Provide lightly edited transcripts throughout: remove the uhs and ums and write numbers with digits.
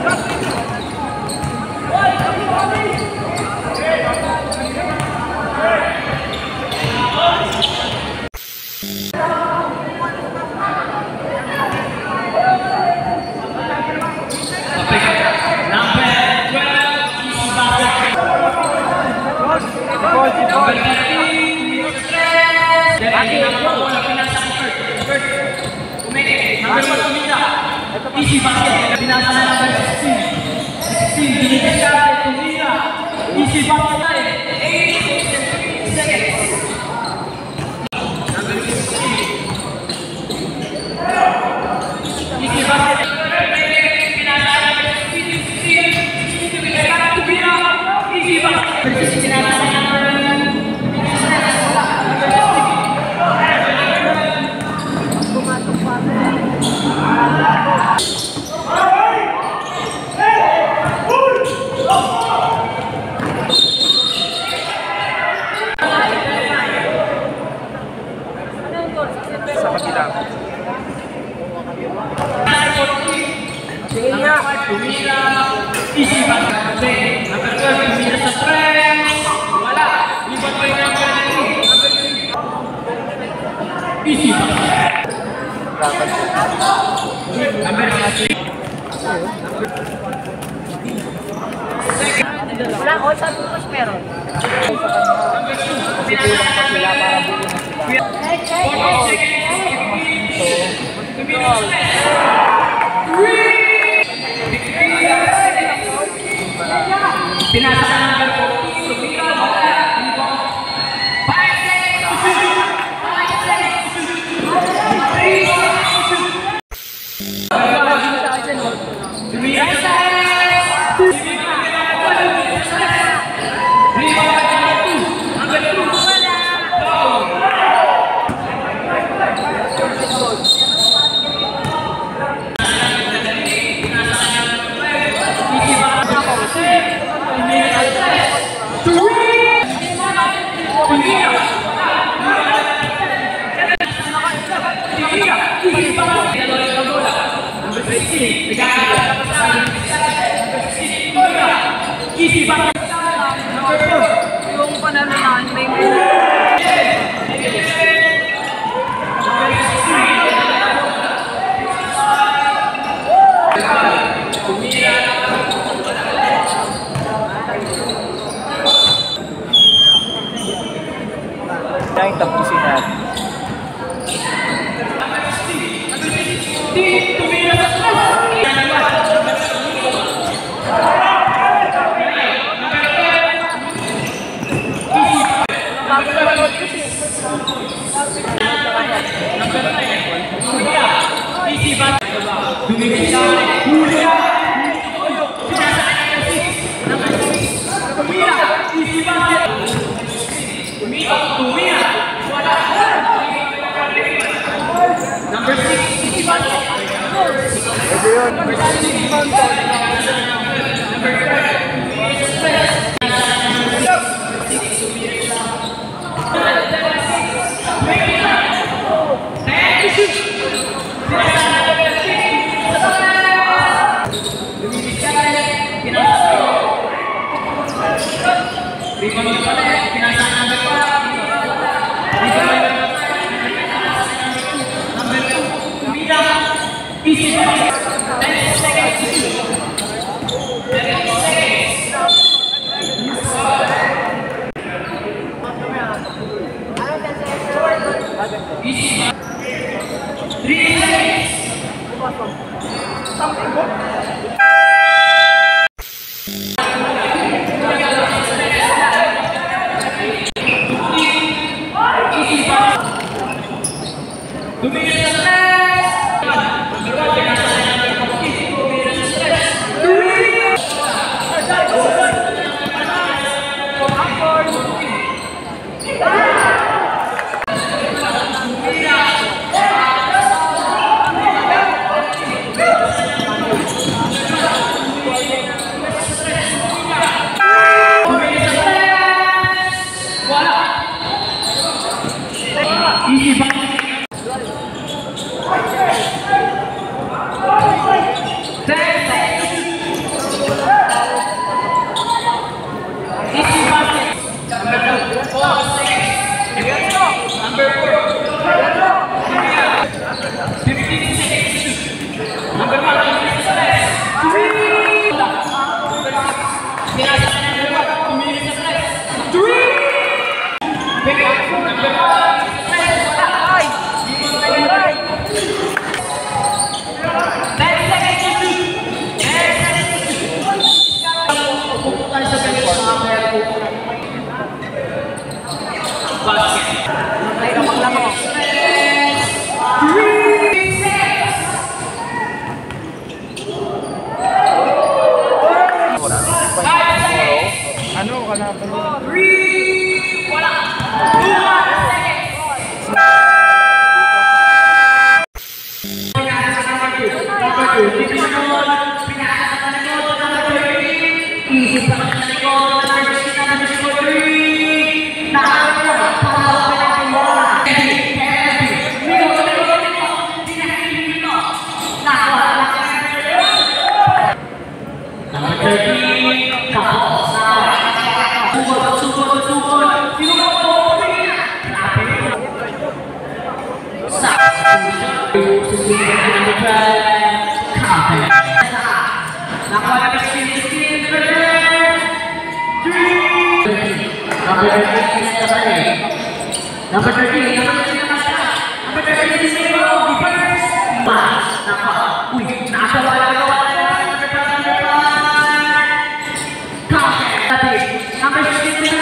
Easy basket, binasa na number 16. 16, binigay siya kay Tumira. Easy basket tayo. 8 seconds. Number 16. Easy basket. Binasa na number 16. 16, binigay siya kay Tumira. Easy basket. Binasa na number 16. Tumira, isi basket. Number 12, Tumira sa stress. Wala. Lipat pa yung number 3. Isi basket. Number 3. Wala ko, sabi ko mas meron. Number 2. Pinasa na sila para bukin na sila. 40 seconds. Tumira sa stress. Pinasa ka number 14, Tumira, wala. 5 seconds to shoot. 5 seconds to shoot. 3 seconds to shoot. Tumira sa easy basket. Number 4. Yung pananahan may Tumira. Yang tapusin natin. Tumira sa Dumigay siya, Julia! Pinasa na number 6. Tumira, easy basket. Tumira, wala. Number 6, easy basket. Ito yun. Number 6, number 5, easy basket. 10 seconds to shoot. 11 seconds. Easy basket. 3 seconds. Tumigil sa stress. Number 1, pinasa na kalaban niya. 3, wala. 2 seconds. Number 2, division. Pinasa sa likod, number 3. Isip sa likod, number 3. Nakakita, pahawak na ng bola. Number 13, kapos na. Sugod. Sino ka po? Sa susunod na number 12, kapos. Nakuha na ng 16, number 3. Number 13, number 13 is zero, defense. Pass, nakuha. Uy, nakawa na. Number 16,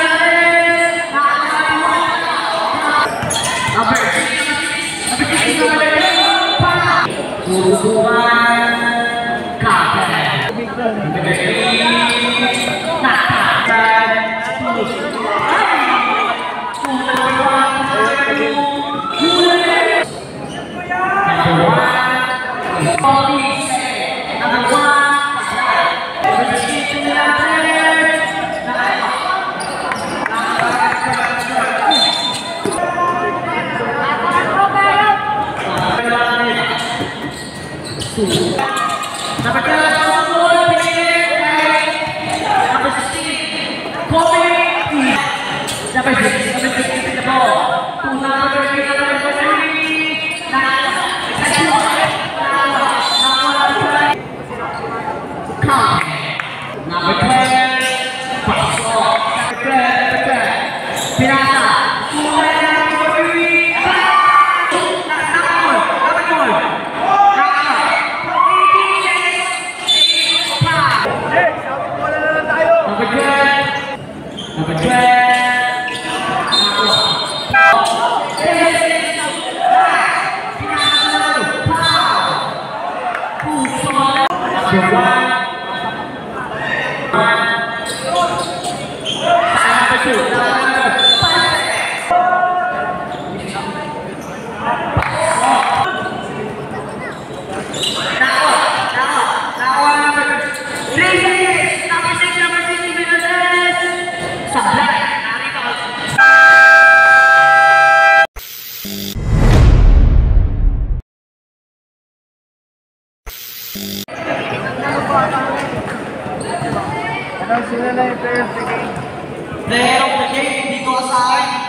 Sila na yung player of the game. Player of the game, hindi ko asahan.